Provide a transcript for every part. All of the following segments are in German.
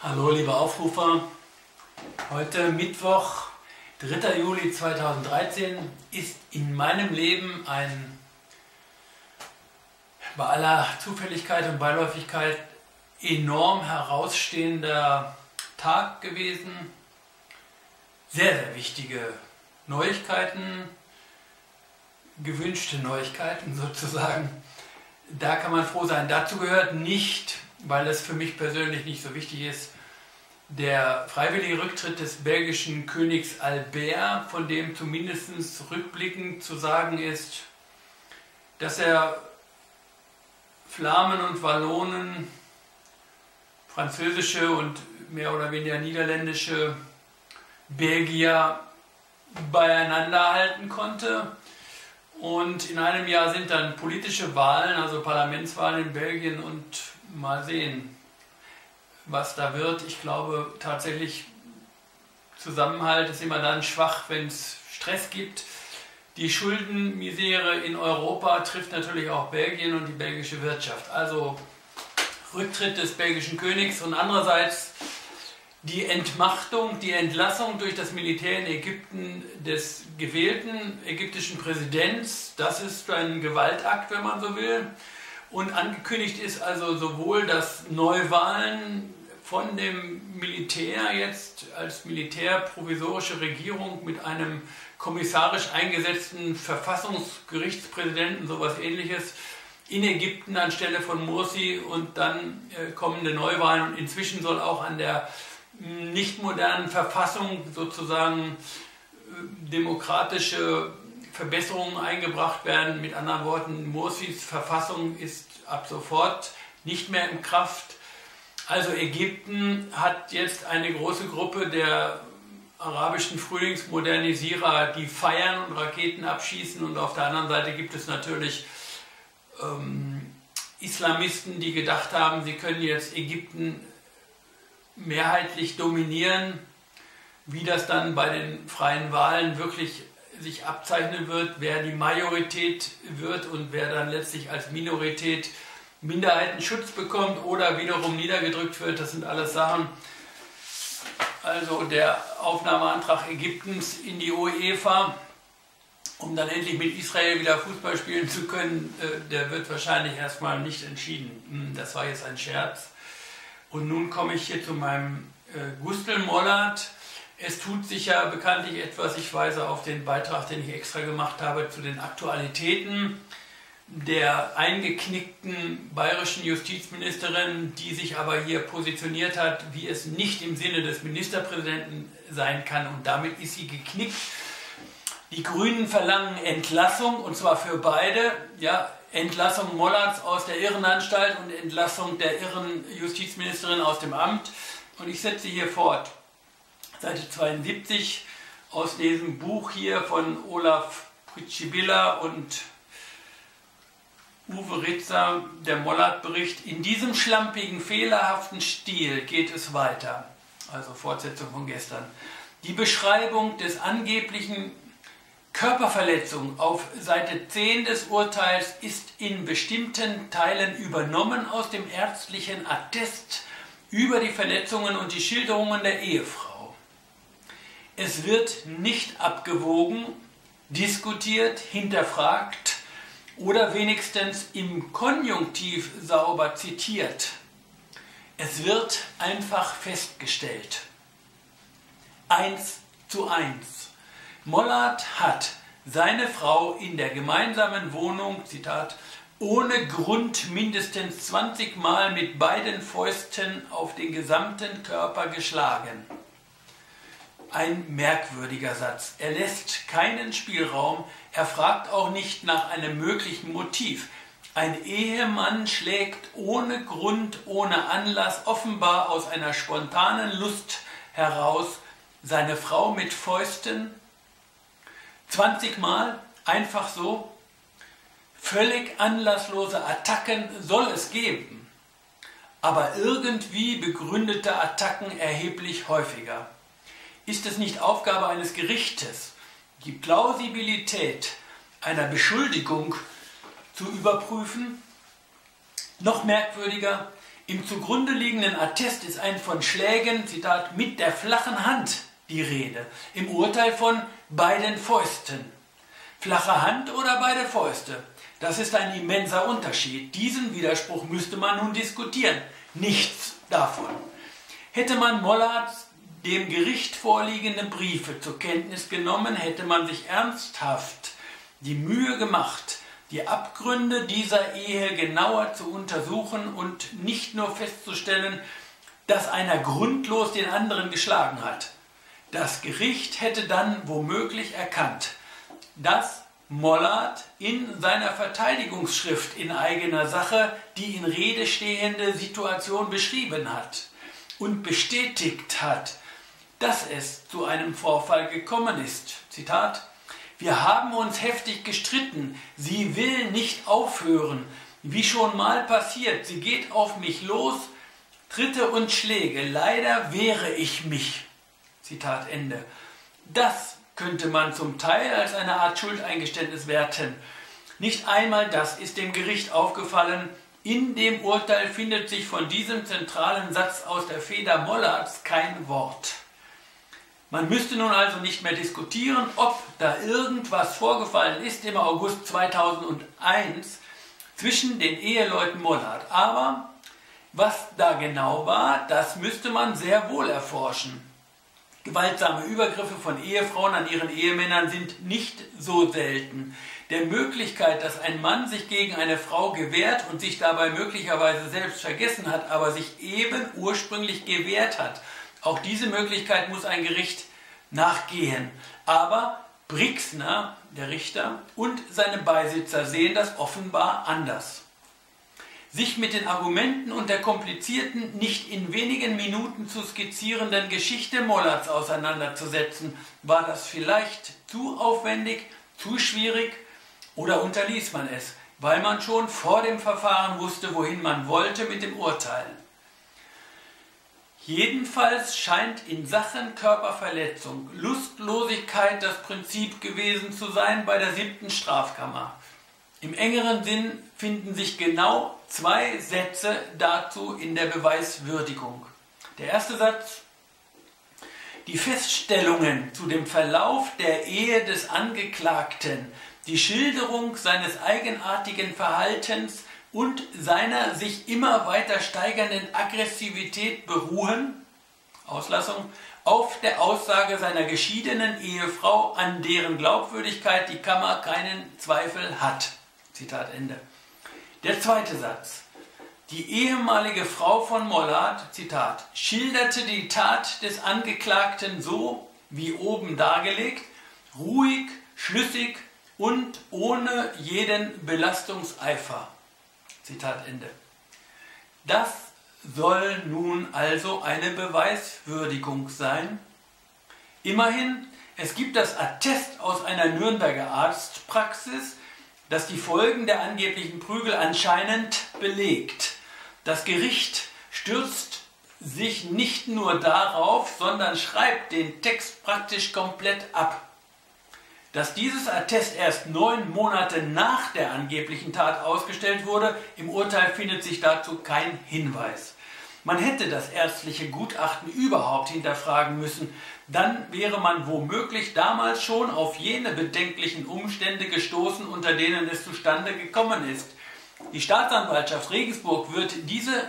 Hallo liebe Aufrufer, heute Mittwoch, 3. Juli 2013 ist in meinem Leben ein bei aller Zufälligkeit und Beiläufigkeit enorm herausstehender Tag gewesen. Sehr, sehr wichtige Neuigkeiten, gewünschte Neuigkeiten sozusagen. Da kann man froh sein. Dazu gehört nicht, weil es für mich persönlich nicht so wichtig ist, der freiwillige Rücktritt des belgischen Königs Albert, von dem zumindest rückblickend zu sagen ist, dass er Flamen und Wallonen, französische und mehr oder weniger niederländische Belgier beieinander halten konnte. Und in einem Jahr sind dann politische Wahlen, also Parlamentswahlen in Belgien, und mal sehen, was da wird. Ich glaube tatsächlich, Zusammenhalt ist immer dann schwach, wenn es Stress gibt. Die Schuldenmisere in Europa trifft natürlich auch Belgien und die belgische Wirtschaft. Also Rücktritt des belgischen Königs und andererseits die Entmachtung, die Entlassung durch das Militär in Ägypten des gewählten ägyptischen Präsidents. Das ist ein Gewaltakt, wenn man so will. Und angekündigt ist also sowohl, dass Neuwahlen von dem Militär jetzt als militärprovisorische Regierung mit einem kommissarisch eingesetzten Verfassungsgerichtspräsidenten, sowas Ähnliches, in Ägypten anstelle von Morsi, und dann kommende Neuwahlen. Und inzwischen soll auch an der nicht modernen Verfassung sozusagen demokratische Verbesserungen eingebracht werden. Mit anderen Worten, Morsis Verfassung ist ab sofort nicht mehr in Kraft. Also Ägypten hat jetzt eine große Gruppe der arabischen Frühlingsmodernisierer, die feiern und Raketen abschießen, und auf der anderen Seite gibt es natürlich Islamisten, die gedacht haben, sie können jetzt Ägypten mehrheitlich dominieren. Wie das dann bei den freien Wahlen wirklich sich abzeichnen wird, wer die Majorität wird und wer dann letztlich als Minorität Minderheitenschutz bekommt oder wiederum niedergedrückt wird, das sind alles Sachen. Also der Aufnahmeantrag Ägyptens in die UEFA, um dann endlich mit Israel wieder Fußball spielen zu können, der wird wahrscheinlich erstmal nicht entschieden. Das war jetzt ein Scherz. Und nun komme ich hier zu meinem Gustl Mollert. Es tut sich ja bekanntlich etwas. Ich weise auf den Beitrag, den ich extra gemacht habe, zu den Aktualitäten der eingeknickten bayerischen Justizministerin, die sich aber hier positioniert hat, wie es nicht im Sinne des Ministerpräsidenten sein kann. Und damit ist sie geknickt. Die Grünen verlangen Entlassung, und zwar für beide. Ja, Entlassung Mollerts aus der Irrenanstalt und Entlassung der Irrenjustizministerin aus dem Amt. Und ich setze hier fort. Seite 72 aus diesem Buch hier von Olaf Pritschibilla und Uwe Ritzer, der Mollert-Bericht. In diesem schlampigen, fehlerhaften Stil geht es weiter. Also Fortsetzung von gestern. Die Beschreibung des angeblichen Körperverletzung auf Seite 10 des Urteils ist in bestimmten Teilen übernommen aus dem ärztlichen Attest über die Verletzungen und die Schilderungen der Ehefrau. Es wird nicht abgewogen, diskutiert, hinterfragt oder wenigstens im Konjunktiv sauber zitiert. Es wird einfach festgestellt. 1:1. Mollert hat seine Frau in der gemeinsamen Wohnung, Zitat, ohne Grund mindestens 20 Mal mit beiden Fäusten auf den gesamten Körper geschlagen. Ein merkwürdiger Satz. Er lässt keinen Spielraum, er fragt auch nicht nach einem möglichen Motiv. Ein Ehemann schlägt ohne Grund, ohne Anlass, offenbar aus einer spontanen Lust heraus, seine Frau mit Fäusten 20 Mal, einfach so. Völlig anlasslose Attacken soll es geben, aber irgendwie begründete Attacken erheblich häufiger. Ist es nicht Aufgabe eines Gerichtes, die Plausibilität einer Beschuldigung zu überprüfen? Noch merkwürdiger, Im zugrunde liegenden Attest ist ein von Schlägen, Zitat, mit der flachen Hand die Rede. Im Urteil von beiden Fäusten. Flache Hand oder beide Fäuste? Das ist ein immenser Unterschied. Diesen Widerspruch müsste man nun diskutieren. Nichts davon. Hätte man Mollards dem Gericht vorliegende Briefe zur Kenntnis genommen, hätte man sich ernsthaft die Mühe gemacht, die Abgründe dieser Ehe genauer zu untersuchen und nicht nur festzustellen, dass einer grundlos den anderen geschlagen hat. Das Gericht hätte dann womöglich erkannt, dass Mollard in seiner Verteidigungsschrift in eigener Sache die in Rede stehende Situation beschrieben hat und bestätigt hat, dass es zu einem Vorfall gekommen ist. Zitat: Wir haben uns heftig gestritten, sie will nicht aufhören, wie schon mal passiert, sie geht auf mich los, Tritte und Schläge, leider wehre ich mich. Zitat Ende. Das könnte man zum Teil als eine Art Schuldeingeständnis werten. Nicht einmal das ist dem Gericht aufgefallen. In dem Urteil findet sich von diesem zentralen Satz aus der Feder Mollards kein Wort. Man müsste nun also nicht mehr diskutieren, ob da irgendwas vorgefallen ist im August 2001 zwischen den Eheleuten Mollard. Aber was da genau war, das müsste man sehr wohl erforschen. Gewaltsame Übergriffe von Ehefrauen an ihren Ehemännern sind nicht so selten. Der Möglichkeit, dass ein Mann sich gegen eine Frau gewehrt und sich dabei möglicherweise selbst vergessen hat, aber sich eben ursprünglich gewehrt hat, auch diese Möglichkeit muss ein Gericht nachgehen. Aber Brixner, der Richter, und seine Beisitzer sehen das offenbar anders. Sich mit den Argumenten und der komplizierten, nicht in wenigen Minuten zu skizzierenden Geschichte Mollards auseinanderzusetzen, war das vielleicht zu aufwendig, zu schwierig oder unterließ man es, weil man schon vor dem Verfahren wusste, wohin man wollte mit dem Urteil. Jedenfalls scheint in Sachen Körperverletzung Lustlosigkeit das Prinzip gewesen zu sein bei der 7. Strafkammer. Im engeren Sinn finden sich genau 2 Sätze dazu in der Beweiswürdigung. Der erste Satz: Die Feststellungen zu dem Verlauf der Ehe des Angeklagten, die Schilderung seines eigenartigen Verhaltens und seiner sich immer weiter steigernden Aggressivität beruhen, Auslassung, auf der Aussage seiner geschiedenen Ehefrau, an deren Glaubwürdigkeit die Kammer keinen Zweifel hat. Zitat Ende. Der zweite Satz. Die ehemalige Frau von Mollard, Zitat, schilderte die Tat des Angeklagten so, wie oben dargelegt, ruhig, schlüssig und ohne jeden Belastungseifer. Zitat Ende. Das soll nun also eine Beweiswürdigung sein. Immerhin, es gibt das Attest aus einer Nürnberger Arztpraxis, das die Folgen der angeblichen Prügel anscheinend belegt. Das Gericht stürzt sich nicht nur darauf, sondern schreibt den Text praktisch komplett ab. Dass dieses Attest erst 9 Monate nach der angeblichen Tat ausgestellt wurde, im Urteil findet sich dazu kein Hinweis. Man hätte das ärztliche Gutachten überhaupt hinterfragen müssen, dann wäre man womöglich damals schon auf jene bedenklichen Umstände gestoßen, unter denen es zustande gekommen ist. Die Staatsanwaltschaft Regensburg wird diese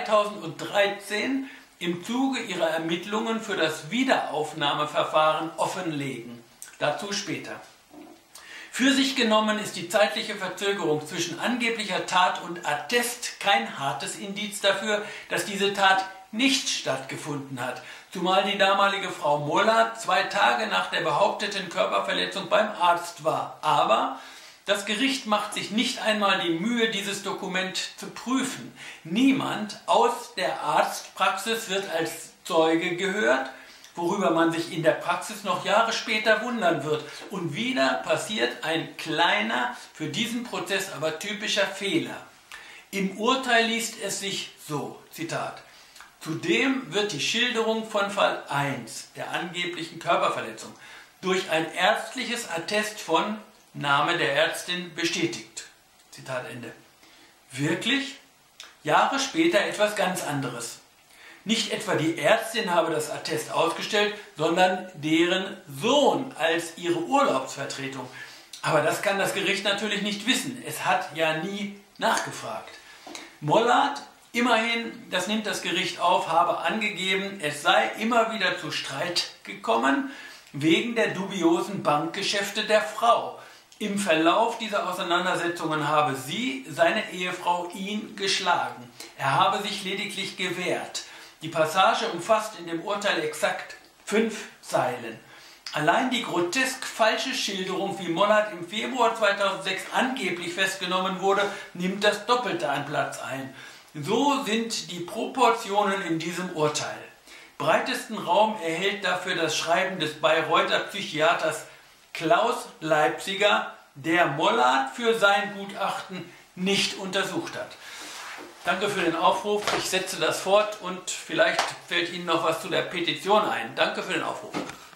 2013 im Zuge ihrer Ermittlungen für das Wiederaufnahmeverfahren offenlegen. Dazu später. Für sich genommen ist die zeitliche Verzögerung zwischen angeblicher Tat und Attest kein hartes Indiz dafür, dass diese Tat nicht stattgefunden hat, zumal die damalige Frau Mollard 2 Tage nach der behaupteten Körperverletzung beim Arzt war. Aber das Gericht macht sich nicht einmal die Mühe, dieses Dokument zu prüfen. Niemand aus der Arztpraxis wird als Zeuge gehört, worüber man sich in der Praxis noch Jahre später wundern wird. Und wieder passiert ein kleiner, für diesen Prozess aber typischer Fehler. Im Urteil liest es sich so, Zitat, zudem wird die Schilderung von Fall 1 der angeblichen Körperverletzung durch ein ärztliches Attest von Name der Ärztin bestätigt. Zitat Ende. Wirklich? Jahre später etwas ganz anderes. Nicht etwa die Ärztin habe das Attest ausgestellt, sondern deren Sohn als ihre Urlaubsvertretung. Aber das kann das Gericht natürlich nicht wissen. Es hat ja nie nachgefragt. Mollard, immerhin, das nimmt das Gericht auf, habe angegeben, es sei immer wieder zu Streit gekommen wegen der dubiosen Bankgeschäfte der Frau. Im Verlauf dieser Auseinandersetzungen habe sie, seine Ehefrau, ihn geschlagen. Er habe sich lediglich gewehrt. Die Passage umfasst in dem Urteil exakt 5 Zeilen. Allein die grotesk falsche Schilderung, wie Mollard im Februar 2006 angeblich festgenommen wurde, nimmt das Doppelte an Platz ein. So sind die Proportionen in diesem Urteil. Breitesten Raum erhält dafür das Schreiben des Bayreuther Psychiaters Klaus Leipziger, der Mollard für sein Gutachten nicht untersucht hat. Danke für den Aufruf, ich setze das fort und vielleicht fällt Ihnen noch was zu der Petition ein. Danke für den Aufruf.